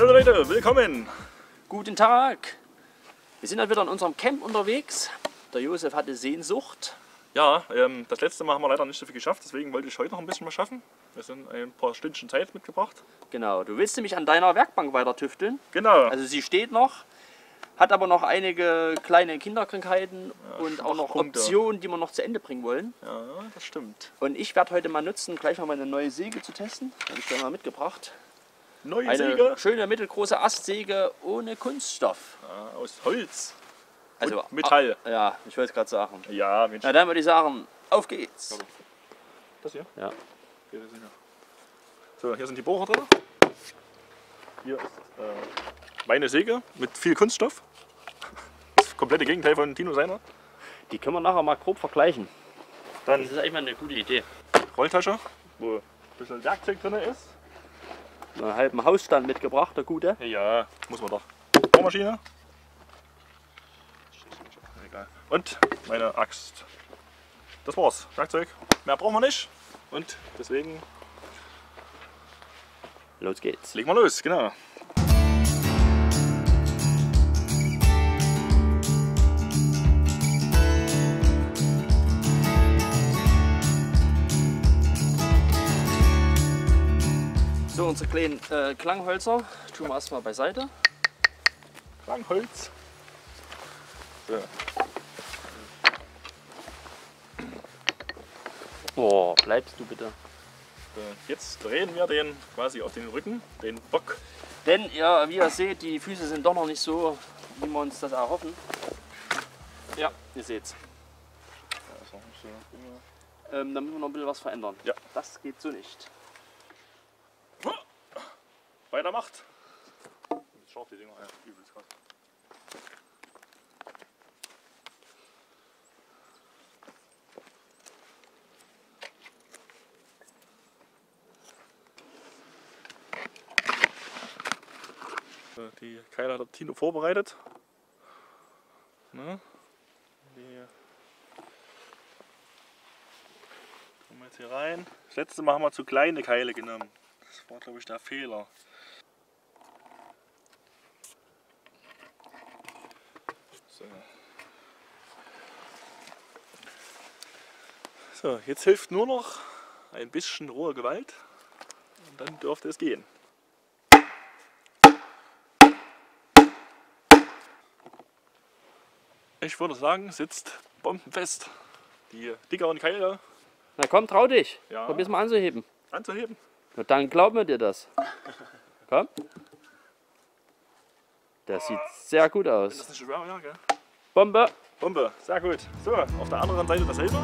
Hallo Leute, willkommen! Guten Tag! Wir sind halt wieder in unserem Camp unterwegs. Der Josef hatte Sehnsucht. Ja, das letzte Mal haben wir leider nicht so viel geschafft, deswegen wollte ich heute noch ein bisschen was schaffen. Wir sind ein paar Stündchen Zeit mitgebracht. Genau, du willst nämlich an deiner Werkbank weiter tüfteln. Genau. Also sie steht noch, hat aber noch einige kleine Kinderkrankheiten und auch noch Punkte. Optionen, die wir noch zu Ende bringen wollen. Ja, das stimmt. Und ich werde heute mal nutzen, gleich mal meine neue Säge zu testen. Habe ich da mal mitgebracht. Neue Eine Säge schöne mittelgroße Astsäge ohne Kunststoff. aus Holz Also und Metall. Ja, ich wollte es gerade sagen. Ja, Mensch. Na dann würde ich sagen, auf geht's. Das hier? Ja. Hier sind wir. So, hier sind die Bohrer drin. Hier ist meine Säge mit viel Kunststoff. Das komplette Gegenteil von Tino seiner. Die können wir nachher mal grob vergleichen. Dann Das ist eigentlich mal eine gute Idee. Rolltasche, wo ein bisschen Werkzeug drin ist. Einen halben Hausstand mitgebracht, der gute. Ja, muss man doch. Bohrmaschine. Egal. Und meine Axt. Das war's. Werkzeug. Mehr brauchen wir nicht. Und deswegen Los geht's. legen wir los. Genau. So, unsere kleinen Klanghölzer tun wir erstmal beiseite. Langholz. So. Oh, bleibst du bitte. So, jetzt drehen wir den quasi auf den Rücken, den Bock. Denn ja, wie ihr seht, die Füße sind doch noch nicht so, wie wir uns das erhoffen. Ja, ihr seht's. Ja, ist noch nicht so. Da müssen wir noch ein bisschen was verändern. Ja. Das geht so nicht. Weitermacht. Scharf die Dinger, ja, übelst krass. So, die Keile hat der Tino vorbereitet. Ne? Die kommen wir jetzt hier rein. Das letzte Mal haben wir zu kleine Keile genommen. Das war, glaube ich, der Fehler. So. So, jetzt hilft nur noch ein bisschen rohe Gewalt und dann dürfte es gehen. Ich würde sagen, sitzt bombenfest. Die dickeren Keile Na komm, trau dich. Ja. Probier's mal anzuheben. anzuheben. Na, dann glauben wir dir das. Komm. Das sieht sehr gut Wenn aus. das nicht schwer wäre, gell? Bombe. Bombe, sehr gut. So, auf der anderen Seite dasselbe.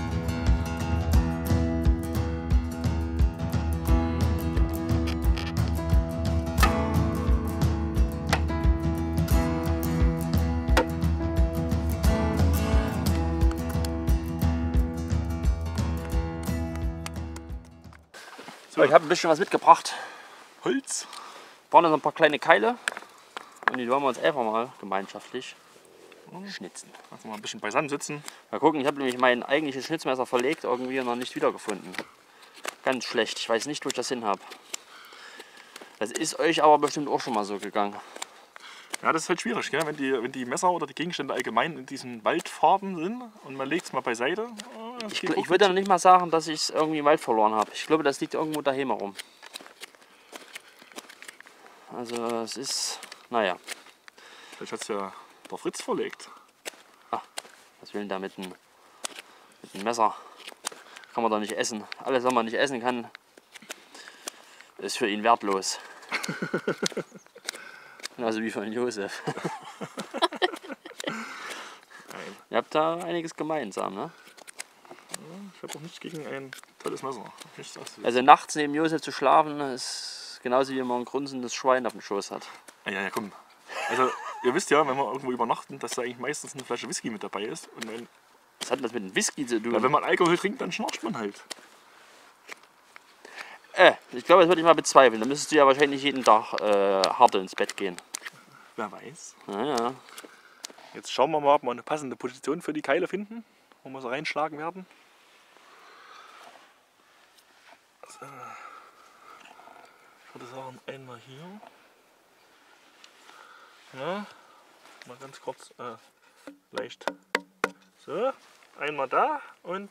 So, ich habe ein bisschen was mitgebracht. Holz. Brauchen noch ein paar kleine Keile. Und die wollen wir uns einfach mal gemeinschaftlich schnitzen. Lass mal ein bisschen beisammen sitzen. Mal gucken, ich habe nämlich mein eigentliches Schnitzmesser verlegt, irgendwie noch nicht wiedergefunden. Ganz schlecht, ich weiß nicht, wo ich das hin habe. Das ist euch aber bestimmt auch schon mal so gegangen. Ja, das ist halt schwierig, gell? Wenn die Messer oder die Gegenstände allgemein in diesen Waldfarben sind und man legt es mal beiseite. Das Ich, geht ich ruckzuck. würde ja noch nicht mal sagen, dass ich es irgendwie im Wald verloren habe. Ich glaube, das liegt irgendwo daheim herum. Also es ist, naja, Vielleicht hat es ja der Fritz verlegt. was will denn da mit dem Messer? Kann man doch nicht essen. Alles, was man nicht essen kann, ist für ihn wertlos. Genauso wie für den Josef. Ihr habt da einiges gemeinsam, ne? Ich habe auch nichts gegen ein tolles Messer. Nichts auszusetzen. Also nachts neben Josef zu schlafen, ist genauso wie man ein grunzendes Schwein auf dem Schoß hat. Ja, komm. Also, ihr wisst ja, wenn wir irgendwo übernachten, dass da eigentlich meistens eine Flasche Whisky mit dabei ist. Und Was hat das mit dem Whisky zu tun? wenn man Alkohol trinkt, dann schnarcht man halt. Ich glaube, das würde ich mal bezweifeln. Da müsstest du ja wahrscheinlich jeden Tag hart ins Bett gehen. Wer weiß. Naja. Jetzt schauen wir mal, ob wir eine passende Position für die Keile finden, wo wir sie reinschlagen werden. So. Ich würde sagen, einmal hier. Ja, mal ganz kurz leicht. So, einmal da und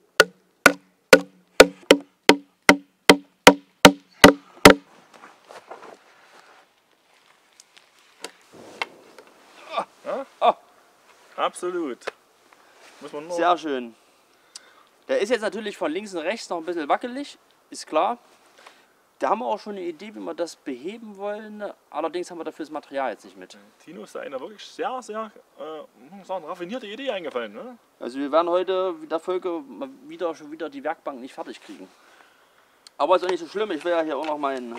ja? Oh. Absolut. Muss man nur Sehr schön. Der ist jetzt natürlich von links und rechts noch ein bisschen wackelig, ist klar. Da haben wir auch schon eine Idee, wie wir das beheben wollen. Allerdings haben wir dafür das Material jetzt nicht mit. Tino ist da eine wirklich sehr, sehr muss man sagen, raffinierte Idee eingefallen. Ne? Also wir werden heute in der Folge schon wieder die Werkbank nicht fertig kriegen. Aber ist auch nicht so schlimm, ich will ja hier auch noch meinen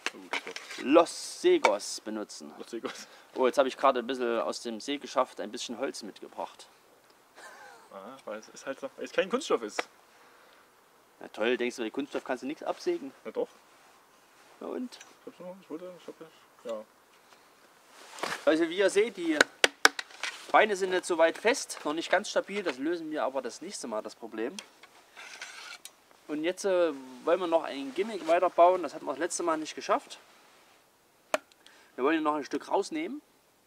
Los Segos benutzen. Los Segos. Oh, jetzt habe ich gerade ein bisschen aus dem See geschafft, ein bisschen Holz mitgebracht. Ah, weil es ist halt so, weil es kein Kunststoff ist. Na toll, denkst du, bei Kunststoff kannst du nichts absägen? Na doch. Na und? Ja. Also wie ihr seht, die Beine sind nicht so weit fest, noch nicht ganz stabil, das lösen wir aber das nächste Mal das Problem. Und jetzt wollen wir noch ein Gimmick weiterbauen, das hatten wir das letzte Mal nicht geschafft. Wir wollen hier noch ein Stück rausnehmen,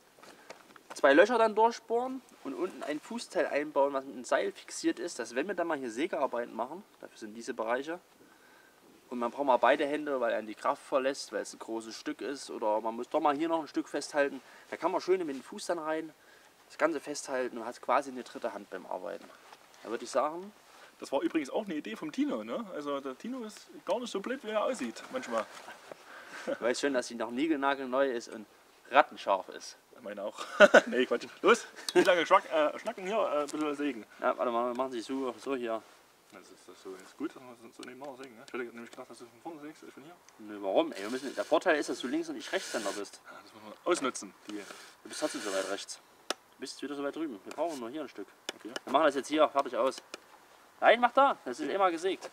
2 Löcher dann durchbohren und unten ein Fußteil einbauen, was mit einem Seil fixiert ist, dass wenn wir dann mal hier Sägearbeiten machen, dafür sind diese Bereiche, und man braucht mal beide Hände, weil er die Kraft verlässt, weil es ein großes Stück ist, oder man muss doch mal hier noch ein Stück festhalten, da kann man schön mit dem Fuß dann rein, das Ganze festhalten und hat quasi eine dritte Hand beim Arbeiten. Da würde ich sagen... Das war übrigens auch eine Idee vom Tino. Ne? Also der Tino ist gar nicht so blöd, wie er aussieht manchmal. Ich weiß schon, dass sie noch niegelnagelneu ist und rattenscharf ist. Ich meine auch. Nee, Quatsch. Los, wie lange schnacken hier, ein bisschen sägen. Ja, warte mal, wir machen sie so hier. Das ist gut, dass wir so nebeneinander sägen. Ne? Ich hätte nämlich gedacht, dass du von vorne sägst, von hier. Nö, warum? Ey, der Vorteil ist, dass du Links- und ich Rechtshänder bist. Ja, das muss man ausnutzen. Du bist trotzdem so weit rechts. Du bist wieder so weit drüben. Wir brauchen nur hier ein Stück. Okay. Wir machen das jetzt hier, fertig aus. Nein, mach da, das ist immer gesägt.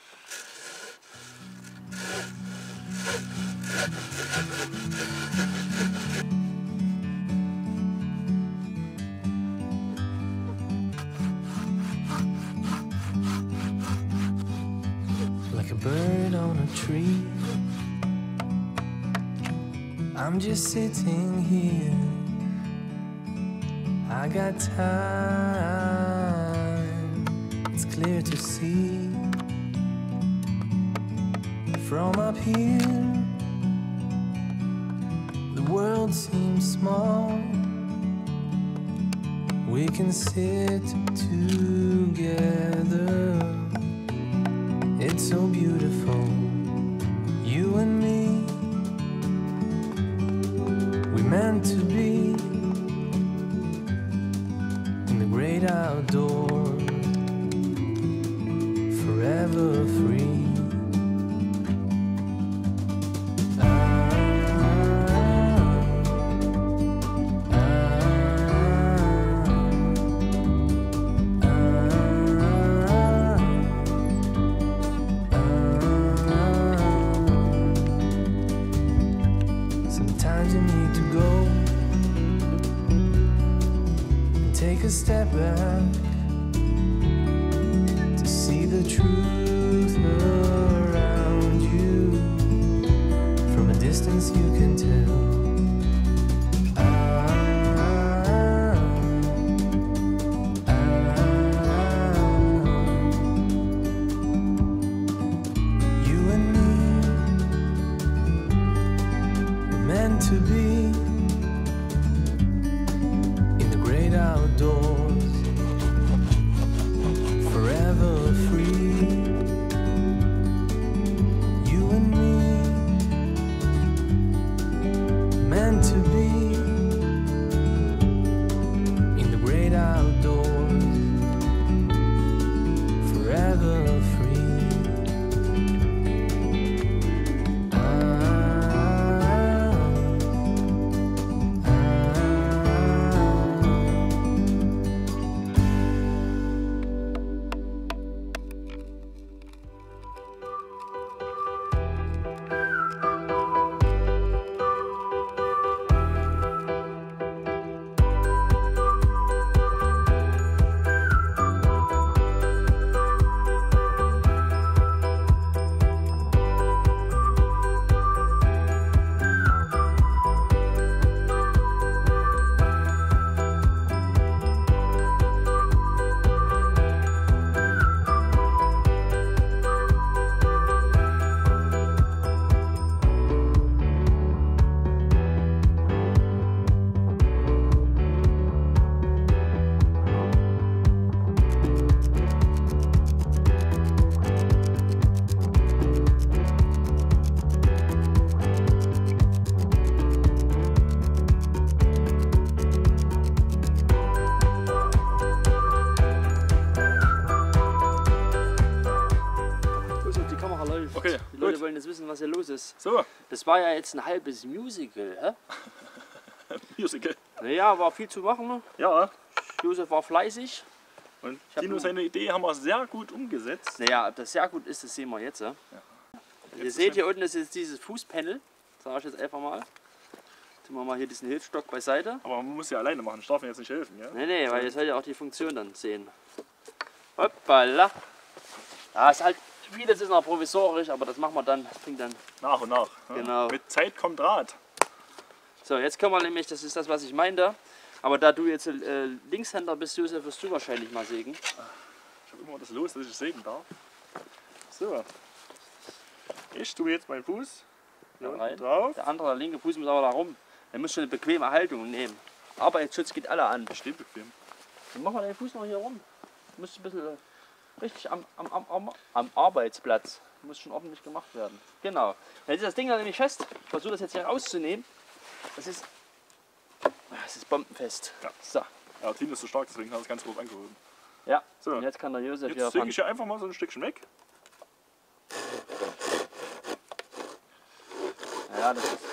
Like a bird on a tree, I'm just sitting here. I got time, it's clear to see. From up here, the world seems small. We can sit together. It's so beautiful, you and me. We meant to be in the great outdoors, forever free. Sometimes you need to go and take a step back to see the truth around you. From a distance you can tell. You and me meant to be in the great outdoors, forever free. You and me wollen jetzt wissen, was hier los ist. So, Das war ja jetzt ein halbes Musical, hä? Musical. Naja, war viel zu machen. Ne? Ja, Josef war fleißig. und hab Tino, nur- seine Idee haben wir sehr gut umgesetzt. Naja, ob das sehr gut ist, das sehen wir jetzt. Ja? Ihr Jetzt seht, ist hier unten ist jetzt dieses Fußpanel. Sag ich jetzt einfach mal. Tun wir mal hier diesen Hilfsstock beiseite. Aber man muss ja alleine machen, ich darf mir jetzt nicht helfen. Ja? Nee, weil ihr sollt ja auch die Funktion dann sehen. Hoppala. Ja, ist halt, vieles ist noch provisorisch, aber das machen wir dann. Das bringt dann. Nach und nach. Ja? Genau. Mit Zeit kommt Rat. So, jetzt können wir nämlich, das ist das, was ich meinte. Aber da du jetzt Linkshänder bist, Josef, wirst du wahrscheinlich mal sägen. Ich habe immer das Los, dass ich sägen darf. So. Ich tue jetzt meinen Fuß hier unten rein. drauf. Der andere, der linke Fuß muss aber da rum. Der muss schon eine bequeme Haltung nehmen. Arbeitsschutz geht alle an. Steht bequem. Dann machen wir den Fuß noch hier rum. Muss ein bisschen richtig am Arbeitsplatz. Muss schon ordentlich gemacht werden. Genau. Jetzt ist das Ding dann nämlich fest. Ich versuche das jetzt hier rauszunehmen. Das ist bombenfest. Ja. So. Ja, Tino ist so stark, deswegen hat er es ganz grob angehoben. Ja. So. Und jetzt kann der Josef hier Jetzt säge von. ich hier einfach mal so ein Stückchen weg. Ja, das ist.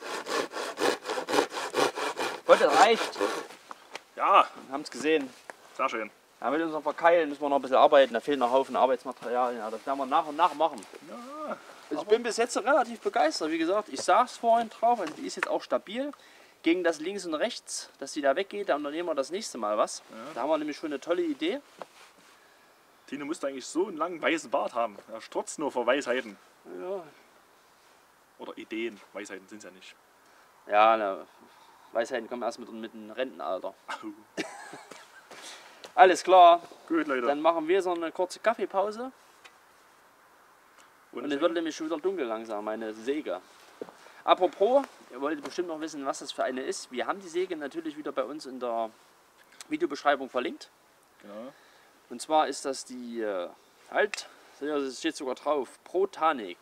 Und das reicht. Ja, Wir haben es gesehen. sehr schön. Ja, mit unserem Verkeilen müssen wir noch ein bisschen arbeiten. Da fehlen noch Haufen Arbeitsmaterialien. Ja, das werden wir nach und nach machen. Ja, Also ich bin bis jetzt relativ begeistert. Wie gesagt, ich saß vorhin drauf. Also die ist jetzt auch stabil. Gegen das links und rechts, dass die da weggeht, da unternehmen wir das nächste Mal was. Ja. Da haben wir nämlich schon eine tolle Idee. Tino müsste eigentlich so einen langen weißen Bart haben. Er strotzt nur vor Weisheiten. Ja, Oder Ideen. Weisheiten sind es ja nicht. ja ne, Weisheiten kommen erst mit dem Rentenalter. Au. Alles klar, Gut, Leute. dann machen wir so eine kurze Kaffeepause. Und es Und wird nämlich schon wieder dunkel langsam, meine Säge. Apropos, ihr wolltet bestimmt noch wissen, was das für eine ist. Wir haben die Säge natürlich wieder bei uns in der Videobeschreibung verlinkt. ja. Und zwar ist das die, es steht sogar drauf, Protanic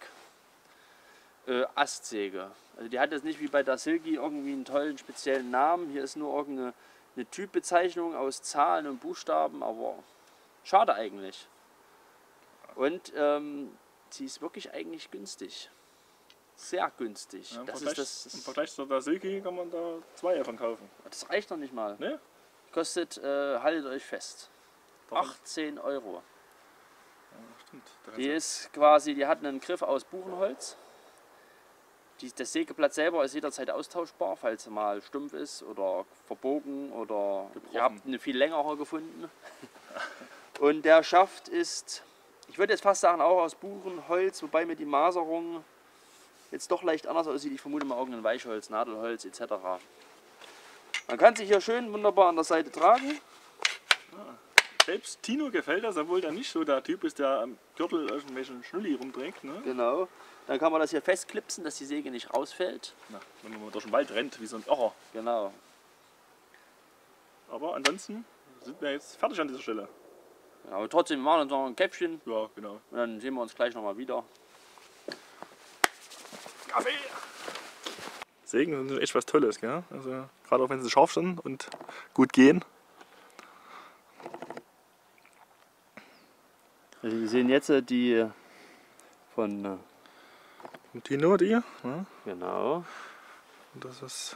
Astsäge. Also die hat jetzt nicht wie bei der Silky irgendwie einen tollen speziellen Namen. Hier ist nur irgendeine Typbezeichnung aus Zahlen und Buchstaben, aber schade eigentlich. Und sie ist wirklich eigentlich günstig. Sehr günstig. Ja, Das Im ist Vergleich zu der Silky kann man da zwei davon kaufen. das reicht noch nicht mal. Ne? Kostet, haltet euch fest, Warum? 18 €. Ja, stimmt. Da Die kannst ist quasi, die hat einen Griff aus Buchenholz. Das Sägeblatt selber ist jederzeit austauschbar, falls er mal stumpf ist oder verbogen oder Gebrochen. ihr habt eine viel längere gefunden. Und der Schaft ist, ich würde jetzt fast sagen, auch aus Buchenholz, wobei mir die Maserung jetzt doch leicht anders aussieht. Ich vermute mal irgendein Weichholz, Nadelholz etc. Man kann sich hier schön wunderbar an der Seite tragen. Selbst Tino gefällt das, obwohl der nicht so der Typ ist, der am Gürtel irgendwelchen Schnulli rumträgt. Ne? Genau. Dann kann man das hier festklipsen, dass die Säge nicht rausfällt. Na, wenn man mal durch den Wald rennt, wie so ein Irrer. Genau. Aber ansonsten sind wir jetzt fertig an dieser Stelle. Ja, aber trotzdem, wir machen uns noch ein Käppchen Ja, genau. und dann sehen wir uns gleich nochmal wieder. Kaffee! Sägen sind echt was Tolles, gell? Also, gerade auch wenn sie scharf sind und gut gehen. Also wir sehen jetzt die von, Und Tino, die? Ja? genau, Und das ist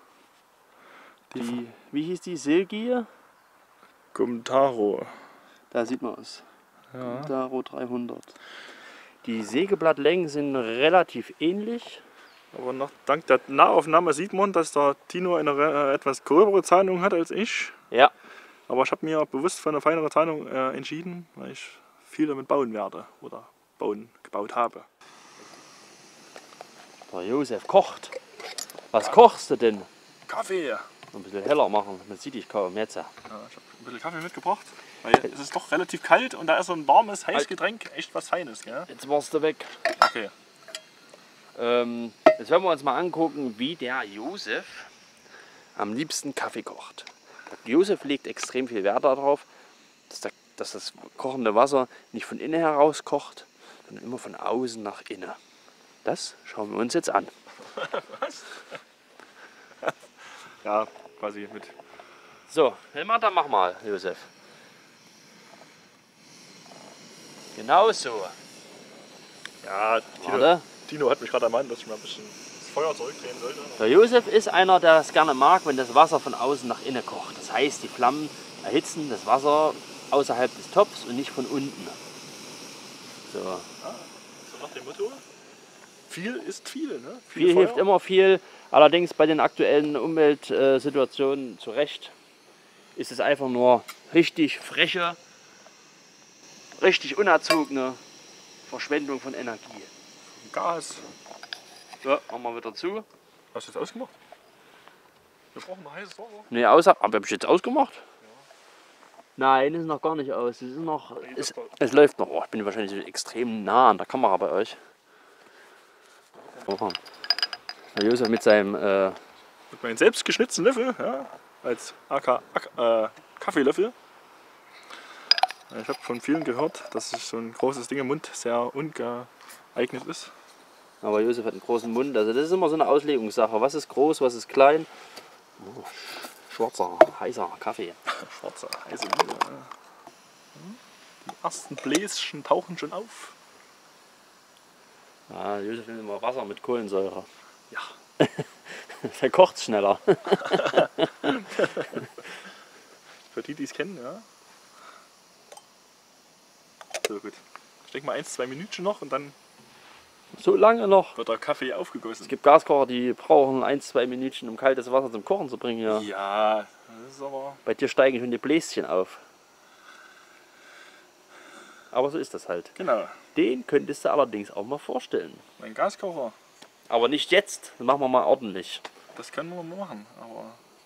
die, wie hieß die, Silky? Gumtaro. Da sieht man es. Ja. Daro 300. Die Sägeblattlängen sind relativ ähnlich. Aber dank der Nahaufnahme sieht man, dass der Tino eine etwas gröbere Zahnung hat als ich. Ja. Aber ich habe mir bewusst für eine feinere Zahnung entschieden, weil ich viel damit bauen werde oder gebaut habe. Der Josef kocht. Was kochst du denn? Kaffee! Ein bisschen heller machen, man sieht dich kaum jetzt. Ja, ich habe ein bisschen Kaffee mitgebracht, weil es ist doch relativ kalt und da ist so ein warmes, heißes Getränk echt was Feines. Gell? Jetzt warst du weg. Okay. Jetzt werden wir uns mal angucken, wie der Josef am liebsten Kaffee kocht. Der Josef legt extrem viel Wert darauf, dass das kochende Wasser nicht von innen heraus kocht, sondern immer von außen nach innen. Das schauen wir uns jetzt an. Was? Ja, quasi mit. So, dann mach mal, Josef. Genau so. Ja, Warte. Tino hat mich gerade ermahnt, dass ich mal ein bisschen das Feuer zurückdrehen sollte. Der Josef ist einer, der es gerne mag, wenn das Wasser von außen nach innen kocht. Das heißt, die Flammen erhitzen das Wasser außerhalb des Topfs und nicht von unten. So. So nach dem Motto, viel ist viel. Ne? Viel hilft immer viel. Allerdings bei den aktuellen Umweltsituationen zu Recht ist es einfach nur richtig freche, richtig unerzogene Verschwendung von Energie. Gas. So, machen wir wieder zu. Hast du das ausgemacht? Wir brauchen noch heißes Wasser. Ne, habe ich jetzt ausgemacht? Nein, ist noch gar nicht aus. Es ist noch, es läuft noch. Oh, ich bin wahrscheinlich extrem nah an der Kamera bei euch. Oh. Herr Josef mit seinem Mit meinem selbst geschnitzten Löffel, ja, als Kaffeelöffel. Ich habe von vielen gehört, dass so ein großes Ding im Mund sehr ungeeignet ist. Aber Josef hat einen großen Mund. Also das ist immer so eine Auslegungssache. Was ist groß, was ist klein? Oh, schwarzer, heißer Kaffee. Schwarzer, heiße Mühle. Die ersten Bläschen tauchen schon auf. Ja, Josef nimmt immer Wasser mit Kohlensäure. Ja. Der kocht schneller. Für die, die es kennen, ja. So gut. Ich denke mal 1-2 Minütchen noch und dann So lange noch. wird der Kaffee aufgegossen. Es gibt Gaskocher, die brauchen 1-2 Minütchen, um kaltes Wasser zum Kochen zu bringen. Ja. Ja, das ist aber. Bei dir steigen schon die Bläschen auf. Aber so ist das halt. Genau. Den könntest du allerdings auch mal vorstellen. Mein Gaskocher, Aber nicht jetzt. Das machen wir mal ordentlich. das können wir mal machen. Aber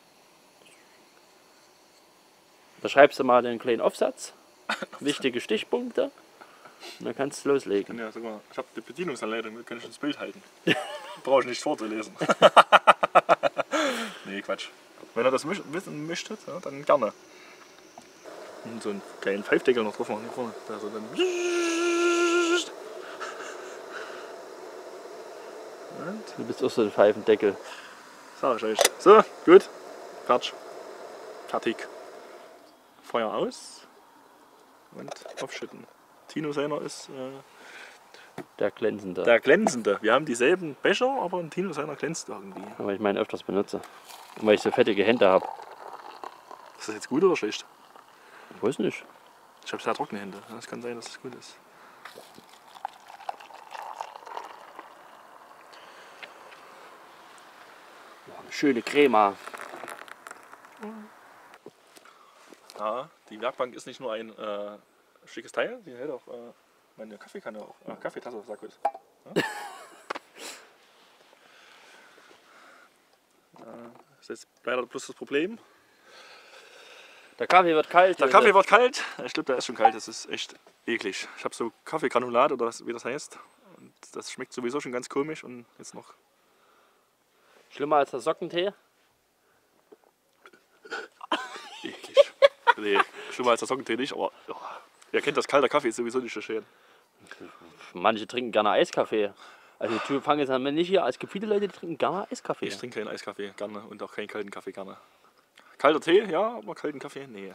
Da schreibst du mal den kleinen Aufsatz. Wichtige Stichpunkte. Und dann kannst du loslegen. ja, sogar, ich habe die Bedienungsanleitung, da kann ich das Bild halten. Brauche ich nicht vorzulesen. Nee, Quatsch. Wenn ihr das wissen möchtet, ja, dann gerne. Und so einen kleinen Pfeifdeckel noch drauf machen hier vorne. Da so dann. Und Du bist auch so ein Pfeifendeckel. sag ich euch. So, gut. Fertig. Fertig. Feuer aus. Und aufschütten. Tino seiner ist Der glänzende. der glänzende. Wir haben dieselben Becher, aber ein Tino seiner glänzt irgendwie. Weil ich meinen öfters benutze. Und weil ich so fettige Hände habe. Ist das jetzt gut oder schlecht? Ich weiß nicht. Ich habe sehr trockene Hände. Es kann sein, dass es gut ist. Eine schöne Crema. Ja, die Werkbank ist nicht nur ein schickes Teil, die hält auch meine Kaffeekanne auch. Kaffeetasse, sag ich. Ja? Das ist jetzt leider bloß das Problem. Der Kaffee wird kalt. Der Kaffee wird kalt. Ich glaube, der ist schon kalt. Das ist echt eklig. Ich habe so Kaffeegranulat oder wie das heißt. Und das schmeckt sowieso schon ganz komisch. Und jetzt noch. Schlimmer als der Sockentee? Eklig. Nee, schlimmer als der Sockentee nicht, aber oh, ihr kennt das, kalter Kaffee ist sowieso nicht so schön. Manche trinken gerne Eiskaffee. Also du fang jetzt an, wenn nicht hier, es gibt viele Leute, die trinken gerne Eiskaffee. Ich trinke keinen Eiskaffee gerne und auch keinen kalten Kaffee gerne. Kalter Tee, ja, aber kalten Kaffee, nee.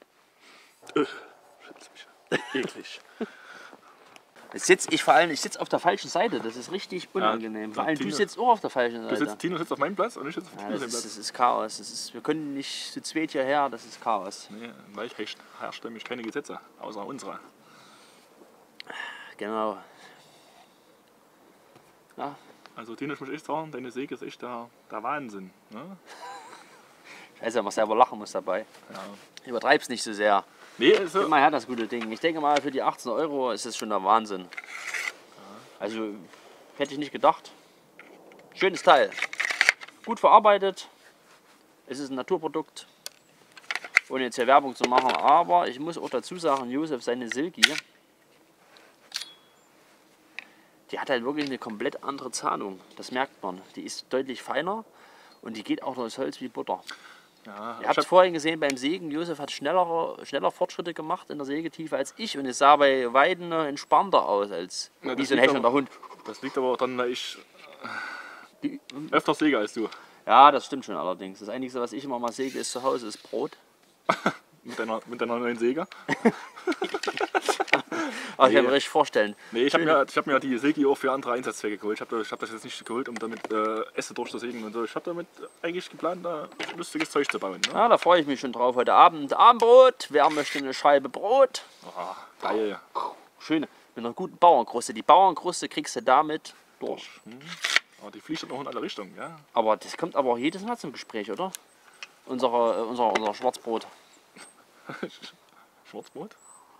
Eklig. Ich sitze auf der falschen Seite, das ist richtig unangenehm. Ja, Vor allem du Tino- sitzt auch auf der falschen Seite. Tino sitzt auf meinem Platz und ich sitze auf Ja, Tinos das Platz. ist Chaos. Wir können nicht zu zweit hierher, das ist Chaos. Nee, im Wald herrscht nämlich keine Gesetze, außer unsere. Genau. Ja, Also Tino, ich muss echt sagen, deine Säge ist echt der Wahnsinn. Ne? ich weiß ja, man selber lachen muss dabei. Ja. Übertreib's nicht so sehr. Nee, also, Gib mal her das gute Ding. Ich denke mal, für die 18 Euro ist es schon der Wahnsinn. Also, hätte ich nicht gedacht. Schönes Teil. Gut verarbeitet. Es ist ein Naturprodukt. Ohne jetzt hier Werbung zu machen. Aber ich muss auch dazu sagen, Josef, seine Silky, die hat halt wirklich eine komplett andere Zahnung. Das merkt man. Die ist deutlich feiner und die geht auch durchs Holz wie Butter. ja, Ihr habt es vorhin gesehen beim Sägen, Josef hat schneller Fortschritte gemacht in der Sägetiefe als ich und es sah bei Weiden entspannter aus als Ja, wie das so ein liegt hechelnder aber- Hund. das liegt aber auch daran, dass ich öfter säge als du. Ja, das stimmt schon allerdings. Das Einzige, was ich immer mal säge, ist zu Hause, ist Brot. Mit deiner neuen Säge. Aber ich kann mir richtig vorstellen. Nee, ich hab mir die Säge auch für andere Einsatzzwecke geholt. Ich hab das jetzt nicht geholt, um damit Äste durchzusägen und so. Ich habe damit eigentlich geplant, da lustiges Zeug zu bauen. Ne? Ja, da freue ich mich schon drauf. Heute Abend Abendbrot. Wer möchte eine Scheibe Brot? Oh, geil. Schön. Mit einer guten Bauernkruste. Die Bauernkruste kriegst du damit durch. Oh, die fliegt dann auch in alle Richtungen, ja. Aber das kommt aber auch jedes Mal zum Gespräch, oder? Unser Schwarzbrot. Schwarzbrot.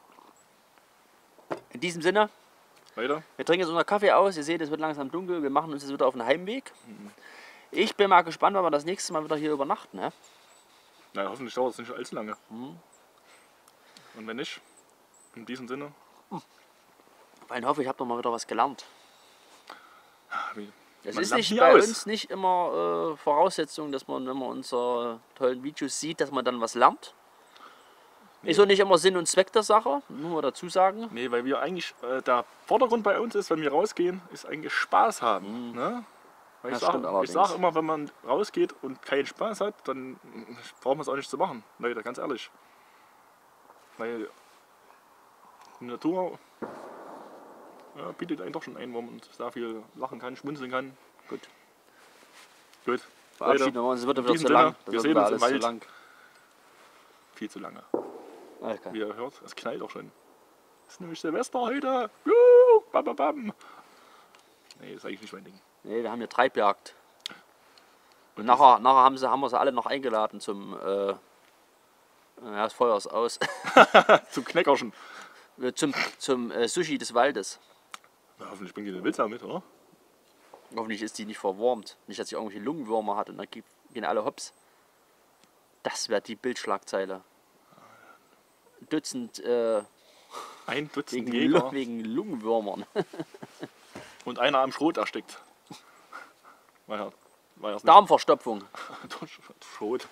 In diesem Sinne, Weiter. wir trinken jetzt unser Kaffee aus. Ihr seht, es wird langsam dunkel. Wir machen uns jetzt wieder auf den Heimweg. Ich bin mal gespannt, wann wir das nächste Mal wieder hier übernachten. Ne? Na, hoffentlich dauert es nicht allzu lange. Und wenn nicht, in diesem Sinne. Ich hoffe, ich habe doch mal wieder was gelernt. Wie, Es man ist lernt nicht nie bei aus. uns nicht immer Voraussetzung, dass man, wenn man unsere tollen Videos sieht, dass man dann was lernt. Ist auch nicht immer Sinn und Zweck der Sache, muss man dazu sagen. Nee, weil wir eigentlich, der Vordergrund bei uns ist, wenn wir rausgehen, ist eigentlich Spaß haben. Ne? Weil Das ich stimmt sage allerdings. sag immer, wenn man rausgeht und keinen Spaß hat, dann braucht man es auch nicht zu machen. Leute, ganz ehrlich. Weil die Natur bietet einen doch schon ein, wo man sehr viel lachen kann, schmunzeln kann. Gut. Gut. Verabschieden wir uns, es wird In wieder diesem zu lang. Sinne, Das wir wird sehen wieder uns im alles zu Wald. lang. Viel zu lange. Okay. Wie ihr hört, es knallt auch schon. Es ist nämlich Silvester heute. Juhu, bam, bam, bam. Nee, ist eigentlich nicht mein Ding. Nee, wir haben hier Treibjagd. Und nachher haben wir sie alle noch eingeladen zum. Ja, das Feuer ist aus. Zum Knäckerschen. zum Sushi des Waldes. Na, hoffentlich bringt ihr den Wildsau mit, oder? Hoffentlich ist die nicht verwurmt. Nicht, dass sie irgendwelche Lungenwürmer hat und dann gehen alle hops. Das wäre die Bildschlagzeile. Dutzend Ein Dutzend wegen, Jäger wegen Lungenwürmern. und einer am Schrot erstickt. War ja Darmverstopfung. Schrot.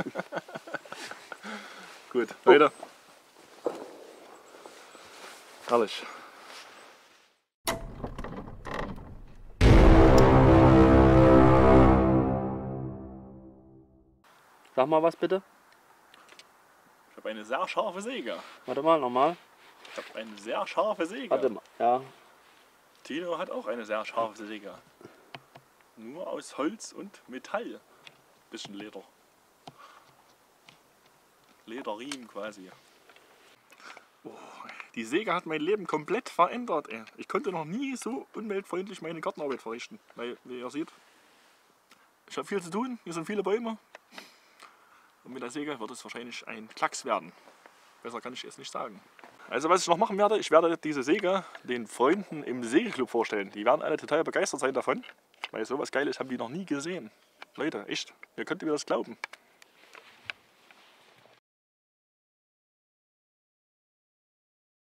Gut, Leute. Herrlich. Sag mal was bitte. Ich habe eine sehr scharfe Säge. Warte mal, nochmal. Ich habe eine sehr scharfe Säge. Warte mal. Ja. Tino hat auch eine sehr scharfe Säge. Nur aus Holz und Metall. Bisschen Leder. Lederriemen quasi. Oh, die Säge hat mein Leben komplett verändert. Ey. Ich konnte noch nie so umweltfreundlich meine Gartenarbeit verrichten. Weil, wie ihr seht, ich habe viel zu tun. Hier sind viele Bäume. Und mit der Säge wird es wahrscheinlich ein Klacks werden. Besser kann ich es nicht sagen. Also was ich noch machen werde, ich werde diese Säge den Freunden im Segelclub vorstellen. Die werden alle total begeistert sein davon. Weil sowas Geiles haben die noch nie gesehen. Leute, echt, ihr könnt mir das glauben.